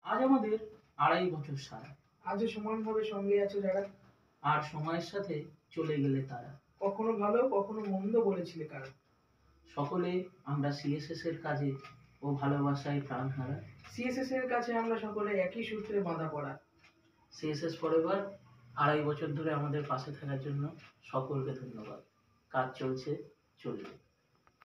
আজ আমাদের ২.৫ বছর সারা, আজও সমানভাবে সঙ্গে আছো যারা, আর সময়ের সাথে চলে গেলে তারা। কখনো ভালো কখনো মন্দ বলেছিলে কারা। সকলে আমরা সিএসএস এর কাজে ও ভালোবাসায় প্রাণ হারা। সিএসএস এর কাছে আমরা সকলে একই সূত্রে বাঁধা পড়া। সিএসএস ফরএভার ২.৫ বছর ধরে আমাদের পাশে থাকার জন্য সকলকে ধন্যবাদ। কাজ চলছে, চলবে।